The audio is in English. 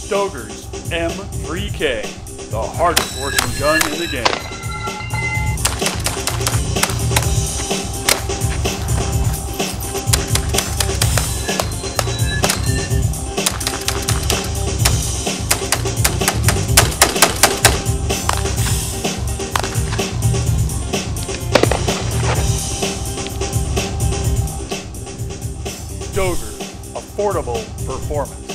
Stoeger's M3K, the hardest working gun in the game. Stoeger, affordable performance.